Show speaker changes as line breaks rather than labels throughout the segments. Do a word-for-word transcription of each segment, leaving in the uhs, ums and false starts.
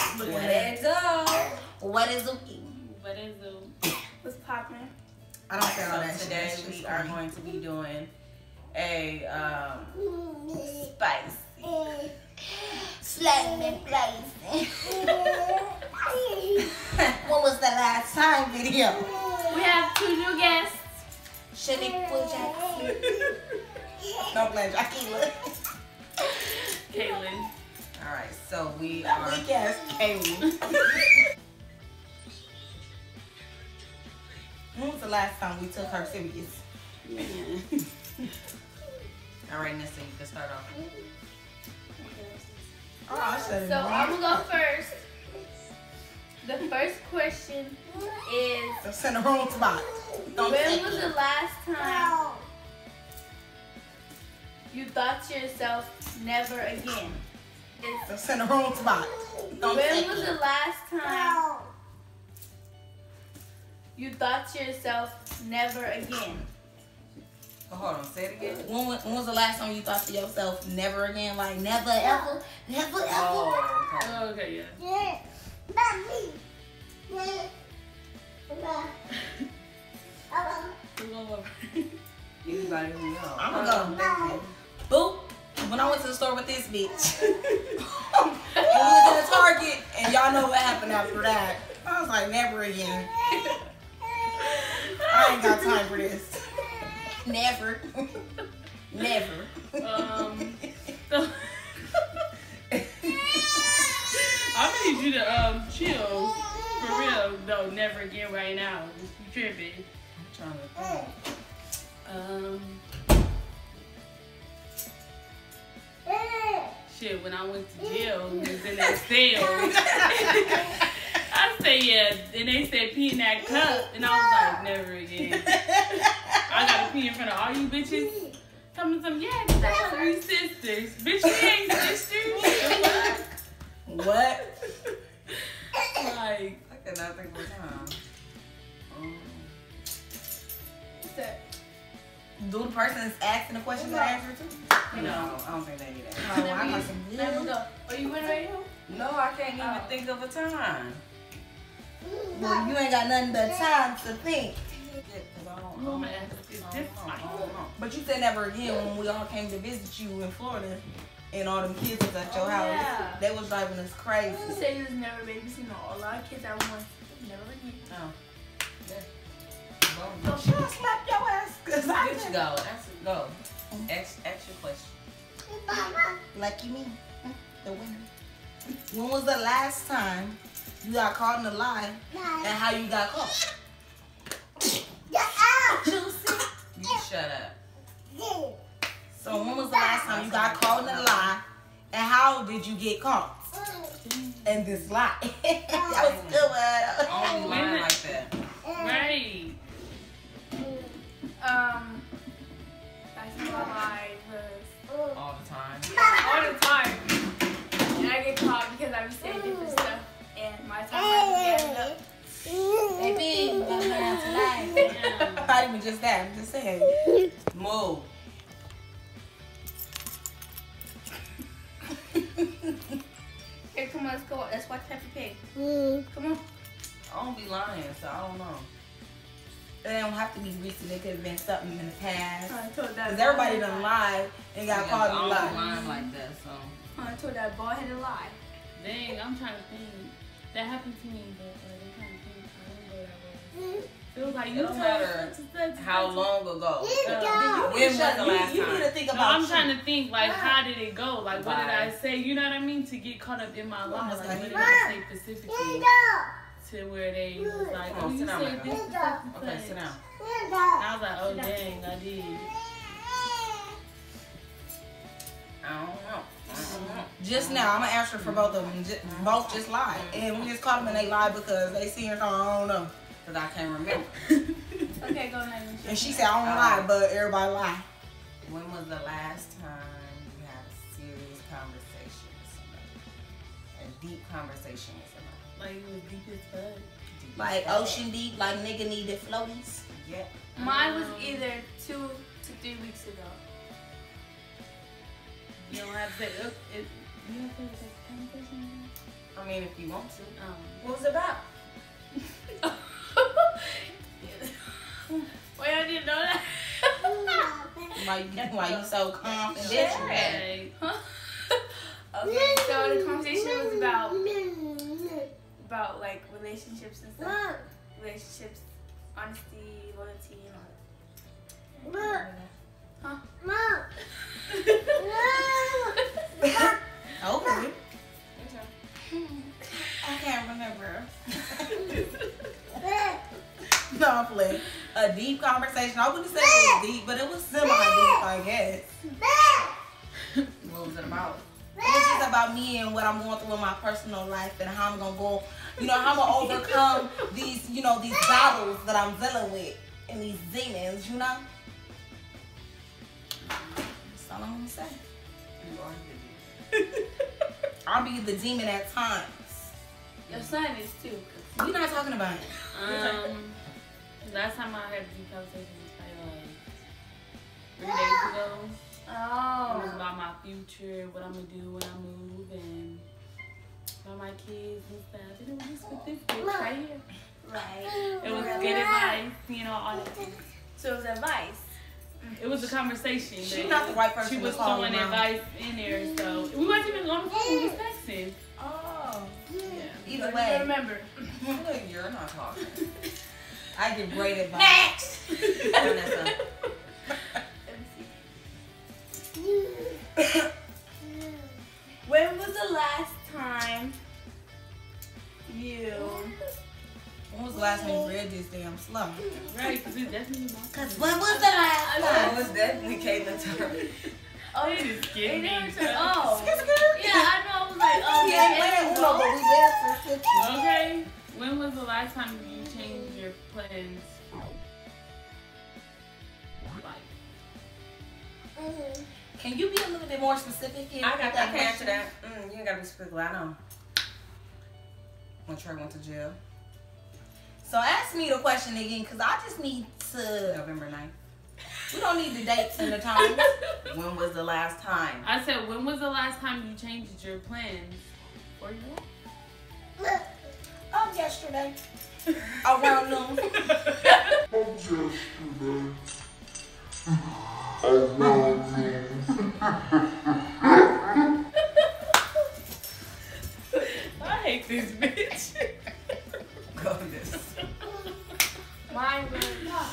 What it do?
What is it?
What is it?
What's poppin'?
I don't care
So
all that
today
shit.
we are going to be doing a um, spicy.
Slamming place. What was the last time video?
We have two new guests.
Shaniqua Jackson. Don't blame Jaquila.
Kaylin.
All right, so we
That
are.
weak ass Kaylee. When was the last time we took her serious?
All right, Nessa, you can start off.
Oh, I said it
So
wrong.
I'm gonna go first. The first question is,
That's in the wrong spot. Don't
when
take
was
it.
the last time you thought to yourself, never again? It's,
That's in the wrong spot. Don't
when
take
was
it.
the last time you thought to yourself, never again?
Oh, hold on, say it again.
When, wa- when was the last time you thought to yourself, never again? Like, never, ever, never, ever?
Oh, okay.
Oh, okay, yeah. Who's gonna go first?
Anybody who knows.
I'm gonna go. Boop. When I went to the store with this bitch. and we went to the Target, and y'all know what happened after that. I was like, never again. I ain't got time for this. Never. Never.
Um, so I need you to um chill for real. No, never again right now. You tripping?
I'm trying to think.
Um, shit. When I went to jail, we was in that cell. I said yeah, and they said pee in that cup, and I was like, never again. I gotta pee in front of all you bitches. Tell me some, yeah, 'cause I got three sisters. Bitch, you ain't sisters.
What?
Like,
I cannot think of a time. Um,
what's that?
Do the person that's asking the question that answer to?
no, I don't think they need that.
Oh, I got some
Never
good.
go. Are you in right now?
No, I can't even
Oh.
think of a time.
Well, you ain't got nothing but time to think.
Yeah, 'cause I don't, I
Oh,
don't,
man,
I
it's
don't
different.
know, I don't know.
But you said never again when we all came to visit you in Florida and all them kids was at your
Oh,
house.
yeah.
They was driving us crazy.
You say you was never babysitting a lot of kids at once. Never again.
No. Yeah.
So
Go.
should I slap your ass? Cause I
Get you go. Answer, go. Ask, ask your question.
Lucky me, the winner. When was the last time you got caught in a lie and how you got caught?
You shut up.
So when was the last time you got caught in a lie and how did you get caught in this lie? That was good.
Only line like that.
Right. Um, that's not lie was
All the time.
all the time. And I get caught because I be saying different stuff, and my time I just get up.
Baby, you got learn to lie.
Yeah.
Not even just that, I'm just saying.
Move.
Here, come on, let's go. Let's watch Peppa Pig. Come on.
I don't be lying, so I don't know.
It don't have to be recent. It could have been something in the past.
I told that.
Because everybody done lied and got
Yeah,
caught in
I
a
don't
lie.
line like that, so.
I told that bald-headed lie. Dang, I'm trying to think. That happened to me, but uh, I'm trying to think. I don't know what that was. It was like
It
you
don't
told
matter
such and such and
How
such.
long ago?
You
When
need
was
to shut-
the
you-
last
you
time?
need to think
No,
about
I'm
you.
trying to think, like, how did it go? Like, what did I
Bye.
say? You know what I mean? To get caught up in my lie. Like, what did I say specifically to where they was like,
Come
oh,
on,
you
sit down,
said
Michael.
this and such and
Okay,
such.
sit down.
And I was like, oh, dang, I did.
I don't know. I don't know.
Just now, I'm gonna answer for both of them. Just, both just lied, and we just caught them and they lied because they seen her. So I don't know.
Cause I can't remember.
Okay, go ahead.
And she said I don't lie, but everybody lie.
When was the last time you had a serious conversation with somebody? A deep conversation with somebody?
Like, it was deep as fuck.
Deep
Like
as fuck.
ocean deep, like nigga needed floaties.
Yeah.
Mine was either two to three weeks ago. You don't have to say, oh, it, you don't have to say conversation.
I mean, if you want to.
Um,
What was it about?
well, I didn't know that.
Why you, why you so confident?
Right.
Okay, so the conversation was about about like relationships and stuff. Relationships, honesty, loyalty, and all that. Huh?
Okay. I can't remember. No, I'm playing. A deep conversation. I wouldn't say it was deep, but it was semi-deep, I guess.
What was it about?
It was just about me and what I'm going through in my personal life and how I'm gonna go, you know, how I'm gonna overcome these, you know, these battles that I'm dealing with and these demons, you know? That's all I'm gonna say.
You are the
I'll be the demon at times.
Your son is too.
We're not talking about it.
Um, last time I had a deep conversation was probably like three days ago. It was
Oh.
about my future, what I'm gonna do when I move, and about my kids and stuff. And it was just with this bitch right here.
Right.
It was good advice, you know, all that.
So it was advice.
It was a conversation.
She's
that
not the right person
She
to
was
call
throwing
around.
advice in there, so we wasn't even on the phone. We was texting.
Oh.
Yeah.
Either
I
way,
remember.
Look, you're not talking.
I give great advice.
Next.
Vanessa.
When was the last time you?
When was the last time you read this damn slow?
Right, because it's definitely my
Cause when was the last
It
time?
was definitely Caitlin's turn.
Oh,
It
you
is
They
getting
never
me.
said, oh.
Skip, skip.
Yeah, I know. I was like, oh,
We
yeah,
ain't playing Uno, but we there for fifty.
Okay. When was the last time you changed your plans? Like,
Can you be a little bit more specific here?
I got
with
that. I can answer
question?
that. Mm, you ain't gotta be specific. I know. When Trey went to jail,
So ask me the question again, cause I just need to.
November ninth.
We don't need the dates and the times.
When was the last time?
I said, when was the last time you changed your plans for your
Oh, yesterday. Around noon.
I hate this bitch.
Go this.
Mine was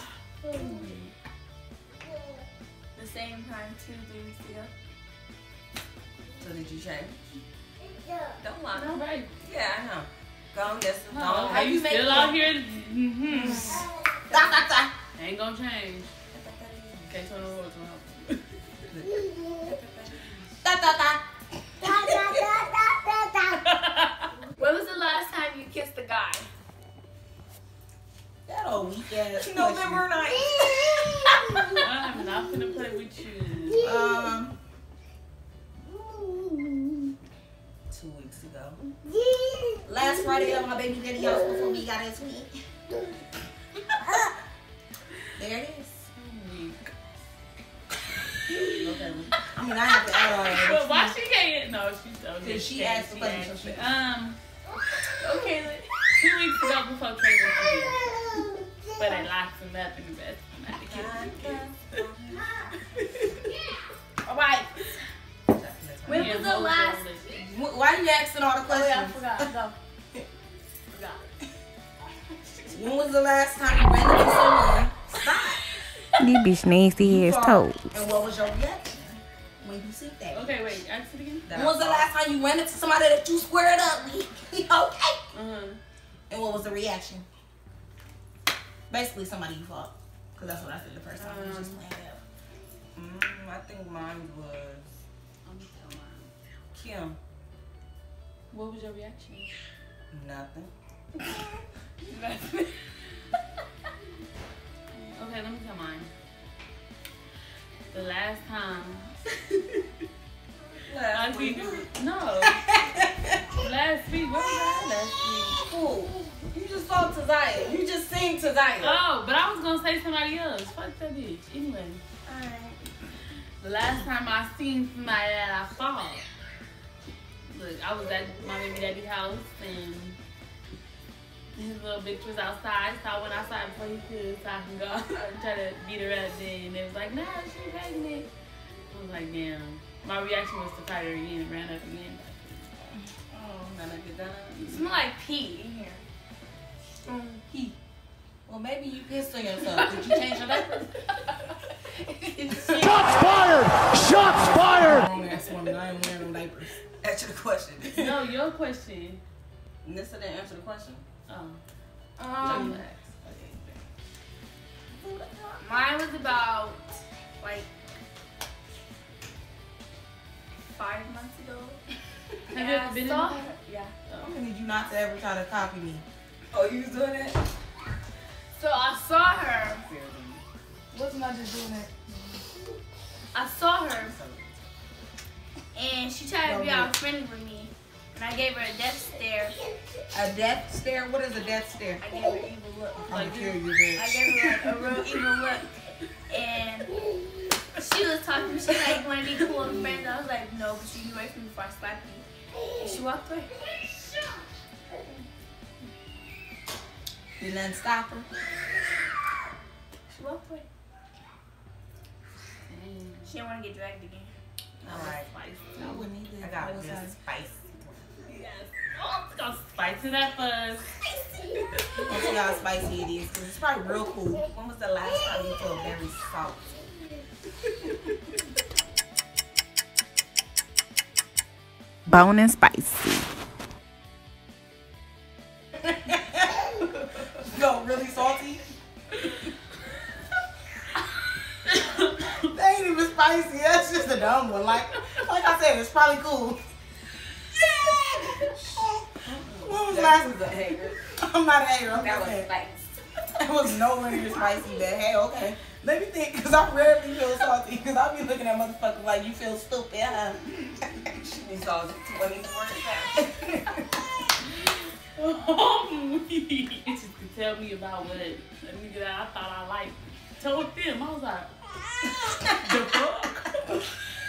the same time two weeks ago.
So did you change? Don't lie.
All right.
Yeah, I know. Go on, yes. Go
Oh,
on.
okay, you
you make
still
it?
out here? Mm-hmm.
Da, da, da.
Ain't gonna change. Can't turn the world around.
Da, da, da.
When was the last time you kissed a guy?
That old weak ass.
November ninth.
I'm not gonna play with you.
Um,
Two weeks ago.
last Friday at my baby daddy house before we got his week. There it is.
Okay.
I mean, I have to add all that.
But why she can't? No, she's so
Because she asked the question, so she-
Um,
Okay, let-
two weeks ago before Trey went to jail. But they locked him up in the best. Not the kids.
all right. When
Yeah,
was the
whole
last?
relationship.
Wh- Why are you asking all the
Oh yeah, I
questions?
forgot. Go. Forgot.
When was the last time you ran into someone? Stop.
This bitch nasty ass toes.
And what was your reaction when you see that?
Okay, wait. Ask it again.
When was the last time you ran into somebody that you squared up with? Okay.
Uh-huh.
And what was the reaction? Basically, somebody you fought. Because that's what I said the first time. I was just
Um,
playing out.
Mm, I think mine was
I'm so mine.
Kim.
What was your reaction?
Nothing.
Okay, let me tell mine. The last time I
Last
think
week.
no. Last week, what was that last week?
Fool. You just fought Tazaya. You just sing Tazaya.
Oh, but I was gonna say somebody else. Fuck that bitch. Anyway,
Alright.
the last time I seen somebody that I fought, look, I was at my baby daddy's house and his little bitch was outside, so I went outside before he could, so I can go and try to beat her up. Then they was like, nah, she pregnant. I was like, damn. My reaction was to fight her again and ran up again.
Oh, none of it done.
It smell like pee in here.
Mm, he. Well, maybe you pissed on yourself. Did you change your diaper?
Shots fired! Shots fired!
Wrong ass woman. I ain't wearing no diapers.
Answer the question.
No, your question.
Nissa didn't answer the question.
Oh.
Um,
Relax.
mine was about like five months ago.
Have you
And
ever
I
been in
saw
the-
her. Yeah.
I'm gonna need you not to ever try to copy me.
Oh, you was doing that?
So I saw her.
Wasn't I just doing that?
I saw her, and she tried to be
No,
all friendly with me, and I gave her a death stare.
A death stare? What is a death stare?
I gave her an evil look.
I'm
Like
gonna kill
this.
you,
I
bitch.
gave her like a real evil look, and she was talking. She like want to be cool and friends. I was like, no, but you get away from me before I slap you. And she walked away.
Did nothing stop her?
She walked away.
Dang.
She didn't want to get dragged again.
All right.
I wouldn't either.
I got
was
this
like,
spicy.
Yes. Oh, it's gonna spice it up us.
let's see how spicy it is, 'cause it's probably real cool.
When was the last time you felt very salty?
Bone and spicy.
No, really salty? That ain't even spicy. That's just a dumb one. Like, like I said, it's probably cool. When was
That
last?
was a hater.
I'm not a hater. I'm
That
just
was
saying.
spicy.
It was nowhere near spicy, but hey, okay. Let me think, because I rarely feel salty, because I be looking at motherfuckers like you feel stupid, huh?
You saw twenty-four times.
Oh, it just could tell me about what a nigga that I thought I liked told them. I was like, the fuck?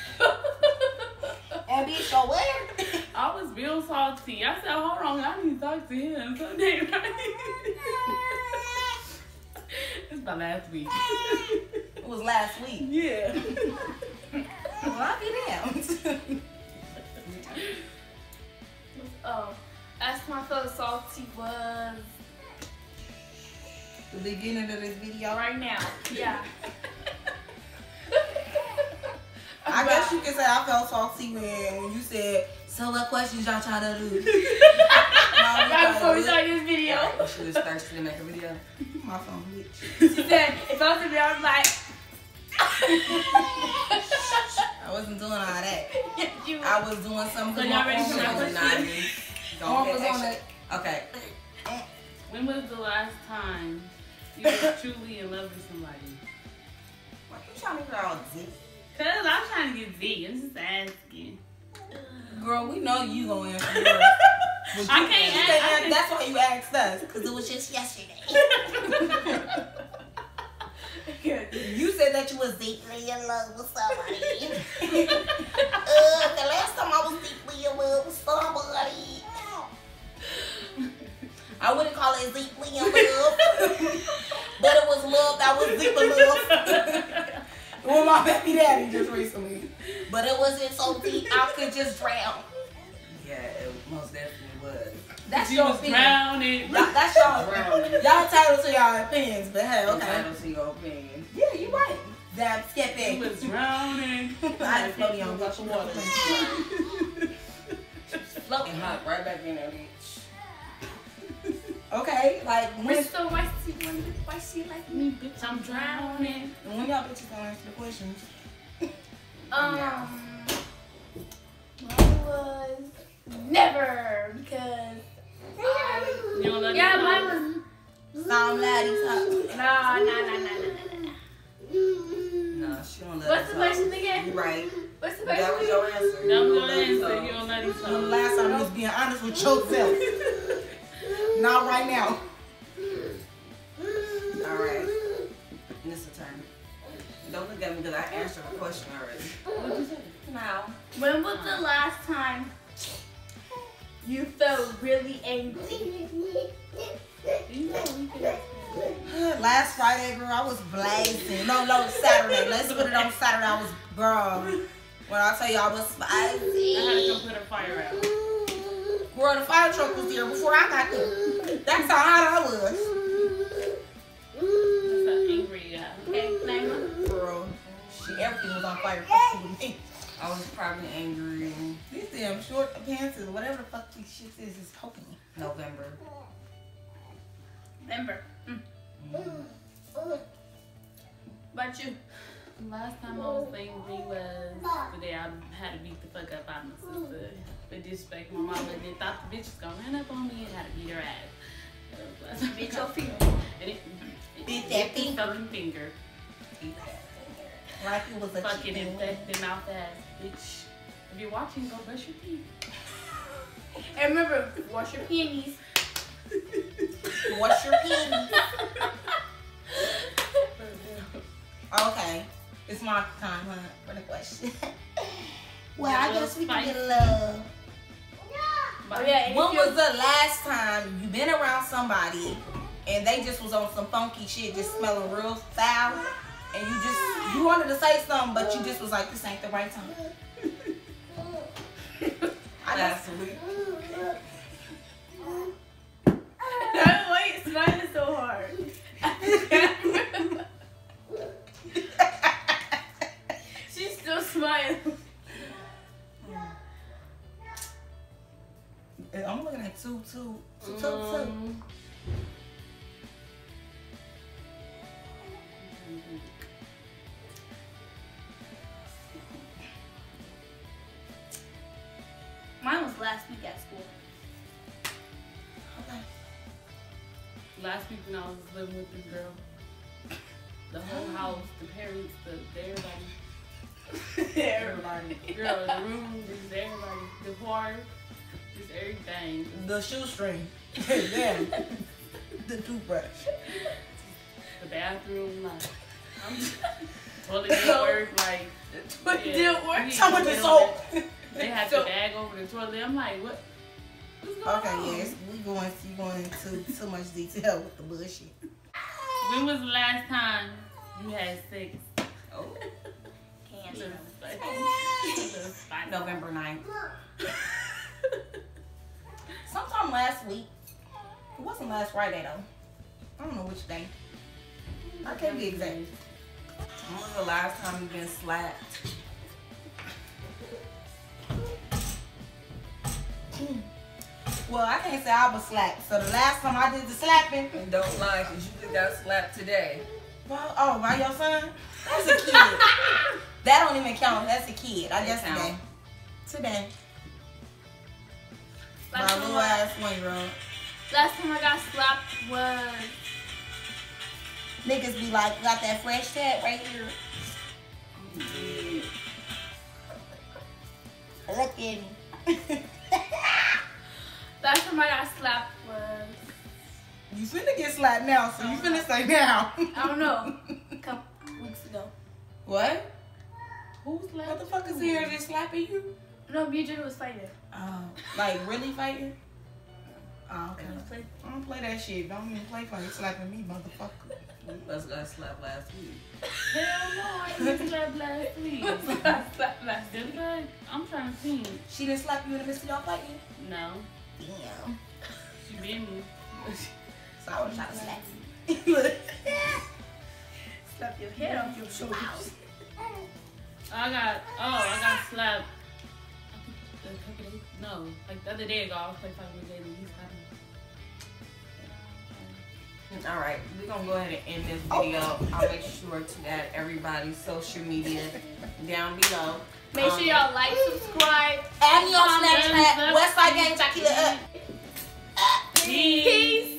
And bitch, so where?
I was real salty. I said, hold on, I need to talk to him someday, right? It's my last week.
It was last week.
Yeah.
Well, I'll be damned.
Oh, last time I felt salty was
The beginning of this video, right?
right now. Yeah.
I guess you could say I felt salty when, when you said, so what questions y'all trying to do?
Right before we started this video.
She was thirsty to make a video.
My phone, bitch.
She said, if I was to be, I was like,
I wasn't doing all that.
you.
I was doing something.
So y'all ready for
my
my
phone was
question?
not-
Don't
Phone was
get
on
extra.
it.
Okay.
When was the last time you were truly in love with somebody?
Why you trying to figure out deep?
Cause I'm trying to get Z. I'm just asking.
Girl, we know you gonna answer yours. But you
I can't
you
ask- I can't-
That's why you asked us, because it was just yesterday. You said that you was deeply in love with somebody. uh, the last time I was deeply in love with somebody, I wouldn't call it deeply in love, but it was love that was deep enough. With my baby daddy just recently, but it wasn't so deep I could just drown.
Yeah, it most definitely was.
That's
She
your
was
opinion.
drowning.
Y'all, that's y'all
Drowning.
Y'all entitled to y'all opinions, but hey, okay.
Entitled to your opinion.
Yeah, you right. That
She
skipping.
was drowning.
I had floating on
Watch the water.
Floating hot right back in there, bitch.
Okay, like when,
Mister Why she, why she like me?
Me, bitch, I'm drowning.
when y'all bitches gonna answer the questions.
Um,
Yeah.
mine was never because I,
You don't love
yeah,
me?
mine was
Some ladies, huh?
no, no, no, no, no, no.
No, she don't love
What's the
us all.
question again?
You right.
What's the
That was
question?
your answer.
That was
You
your
don't love us
answer.
all.
You don't love these
When the
songs.
last time you was being honest with yourself. Not right now.
All right. It's a turn. Don't look at me because I answered the question already.
What'd you say?
Now.
When was the last time you felt really angry?
You know we can.
Last Friday, girl, I was blazing. No, no, Saturday. Let's put it on Saturday. I was, girl. When I tell you I was spicy.
I had to go put a fire out.
Girl, the fire truck was there before I got there. That's how hot I was.
That's how angry you got.
Okay, Naima.
Girl, she, everything was on fire with me.
I was probably angry in
These damn short pants or whatever the fuck these shit is is poking me.
November.
Remember. Mm. What about you?
Last time I was angry was the day I had to beat the fuck up out of my sister. But disrespect my mama and then thought the bitch was gonna run up on me and had to beat her ass.
Beat your finger.
And it, it,
Beat that
it,
finger.
fucking finger.
Like it was a
Fucking
chicken.
infected mouth ass bitch. If you're watching, go brush your teeth.
And remember, wash your panties.
Wash your penis. Okay. It's my time, huh? For the question. Well, I guess we can get a love.
Oh, yeah, and
When
if you're-
was the last time you been around somebody and they just was on some funky shit, just smelling real foul, and you just you wanted to say something, but you just was like, this ain't the right time. I just,
Last week.
Why you smiling so hard? She's still smiling.
I'm looking at two, two, two, two, two.
Um,
Mine was last week at school.
Okay.
Last week when I was living with this girl, the whole house, the parents, the, the everybody, everybody, girl, the room, just everybody, the car, just everything.
The shoestring. Damn. The toothbrush.
The bathroom, like, I'm just, toilet didn't work, like,
What didn't work?
we-
Someone
we
just
don't-
sold.
They had
So-
the bag over the toilet. I'm like, what? What's going
Okay,
on?
yes, we going you going into too much detail with the bullshit.
When was the last time you had sex?
Oh,
Can't.
Little spicy. Little spicy.
November ninth.
Sometime last week. It wasn't last Friday though. I don't know which day. I can't be exact.
When was the last time you been slapped?
Well, I can't say I was slapped. So the last time I did the slapping,
And don't lie, because you just got slapped today.
well, oh, by your son? That's a kid. That don't even count. That's a kid. I
It
guess today.
count.
Today. My
Last
little
time, I,
ass one year old.
last time I got slapped was
Niggas be like, got that fresh tat right here. Look at me.
last time I got slapped was
You finna get slapped now, so you finna say now.
I don't know, a couple weeks ago.
What?
Who's left?
What the fuck is here just slapping you?
No, me and Jay was fighting.
Oh, like really fighting? Oh, okay.
We played-
I don't play that shit. Don't even play funny slapping me, motherfucker.
You must got slapped last week.
Hell no, I didn't slap last week.
Slapped last week.
Did I? I'm trying to think.
She didn't slap you in the midst of y'all fighting?
No,
Damn.
she bit me.
So I was trying to slap you. Look.
Slap your head off your shoulders.
I got, oh, I got slapped. I think a couple days, no, like the other day ago, I was playing fighting with Jay and he slapped me.
All right, we're going to go ahead and end this video. I'll make sure to add everybody's social media down below.
Make sure y'all like, subscribe.
Add me on
Thumbs
Snapchat.
up.
Westside Gang, Jackila up.
Peace.
Peace.